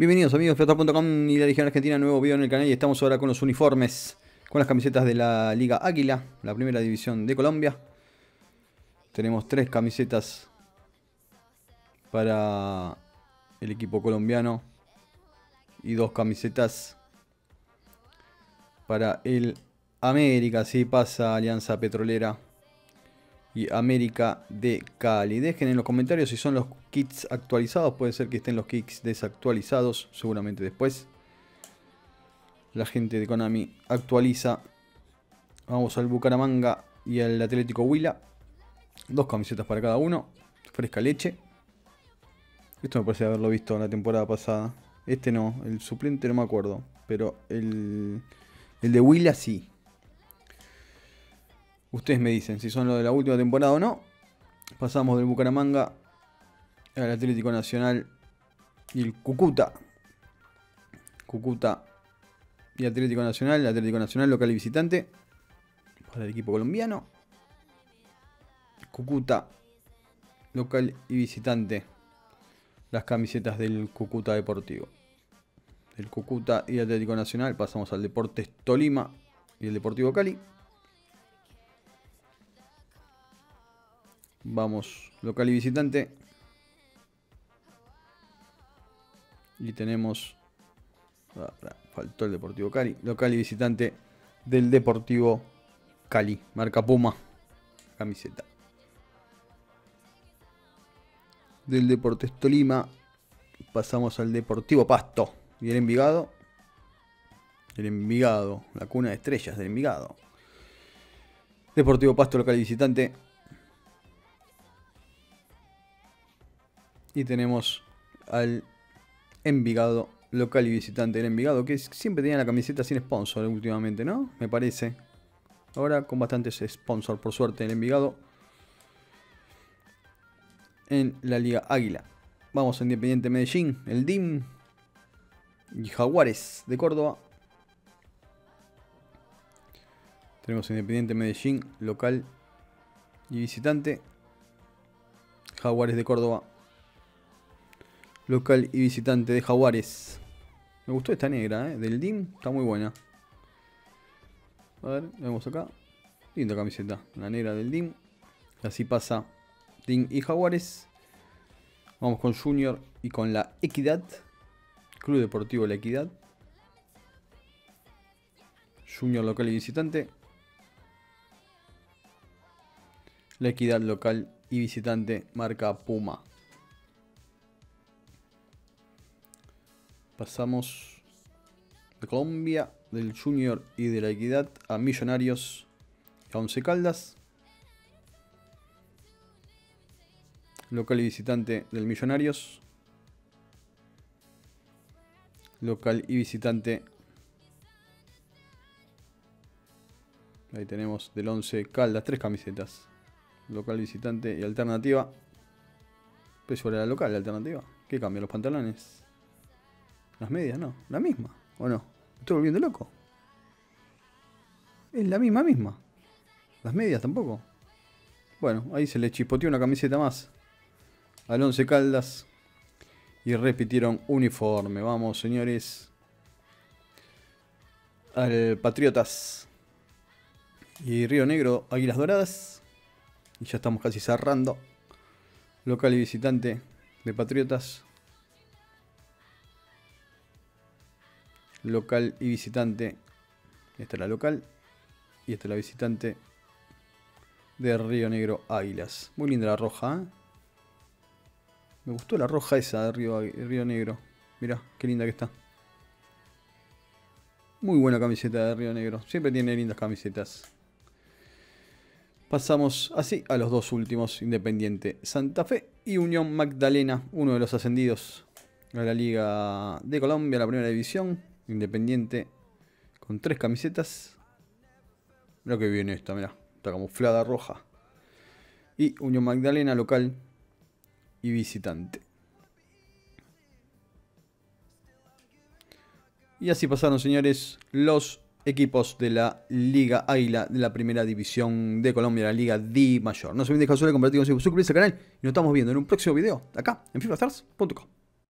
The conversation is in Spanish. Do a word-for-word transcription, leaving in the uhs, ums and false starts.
Bienvenidos amigos de Fiator punto com y la Legión Argentina, nuevo video en el canal y estamos ahora con los uniformes, con las camisetas de la Liga Águila, la primera división de Colombia. Tenemos tres camisetas para el equipo colombiano y dos camisetas para el América. Así pasa Alianza Petrolera y América de Cali. Dejen en los comentarios si son los kits actualizados. Puede ser que estén los kits desactualizados. Seguramente después la gente de Konami actualiza. Vamos al Bucaramanga y al Atlético Huila. Dos camisetas para cada uno. Fresca leche. Esto me parece haberlo visto en la temporada pasada. Este no, el suplente no me acuerdo. Pero el, el de Huila sí. Ustedes me dicen si son los de la última temporada o no. Pasamos del Bucaramanga al Atlético Nacional y el Cúcuta. Cúcuta y Atlético Nacional. Atlético Nacional local y visitante para el equipo colombiano. Cúcuta local y visitante. Las camisetas del Cúcuta Deportivo. El Cúcuta y Atlético Nacional. Pasamos al Deportes Tolima y el Deportivo Cali. Vamos, local y visitante. Y tenemos... Ah, faltó el Deportivo Cali. Local y visitante del Deportivo Cali. Marca Puma. Camiseta. Del Deportes Tolima. Pasamos al Deportivo Pasto. Y el Envigado. El Envigado. La cuna de estrellas del Envigado. Deportivo Pasto, local y visitante. Y tenemos al Envigado, local y visitante del Envigado, que siempre tenía la camiseta sin sponsor últimamente, ¿no? Me parece. Ahora con bastantes sponsors, por suerte, el Envigado. En la Liga Águila. Vamos a Independiente Medellín, el D I M. Y Jaguares de Córdoba. Tenemos Independiente Medellín, local y visitante. Jaguares de Córdoba. Local y visitante de Jaguares. Me gustó esta negra, ¿eh? Del D I M. Está muy buena. A ver, vemos acá. Linda camiseta. La negra del D I M. Así pasa D I M y Jaguares. Vamos con Junior y con la Equidad. Club Deportivo La Equidad. Junior local y visitante. La Equidad local y visitante. Marca Puma. Pasamos de Colombia, del Junior y de la Equidad a Millonarios y a Once Caldas. Local y visitante del Millonarios. Local y visitante. Ahí tenemos del Once Caldas, tres camisetas. Local, visitante y alternativa. Pero sobre la local, la alternativa. ¿Qué cambia? ¿Los pantalones? Las medias, no. La misma, ¿o no? ¿Me estoy volviendo loco? Es la misma misma. Las medias tampoco. Bueno, ahí se le chispoteó una camiseta más al Once Caldas. Y repitieron uniforme. Vamos, señores. Al Patriotas. Y Río Negro, Águilas Doradas. Y ya estamos casi cerrando. Local y visitante de Patriotas. Local y visitante. Esta es la local. Y esta es la visitante de Río Negro Águilas. Muy linda la roja, ¿eh? Me gustó la roja esa de Río, Río Negro. Mirá, qué linda que está. Muy buena camiseta de Río Negro. Siempre tiene lindas camisetas. Pasamos así a los dos últimos. Independiente Santa Fe y Unión Magdalena. Uno de los ascendidos a la Liga de Colombia, la primera división. Independiente con tres camisetas. Mirá que viene esta, mirá. Está camuflada roja. Y Unión Magdalena local y visitante. Y así pasaron, señores, los equipos de la Liga Águila de la primera división de Colombia, la Liga D Mayor. No se olviden de dejar su like, compartir, suscribirse al canal y nos estamos viendo en un próximo video acá en FIFA Stars punto com.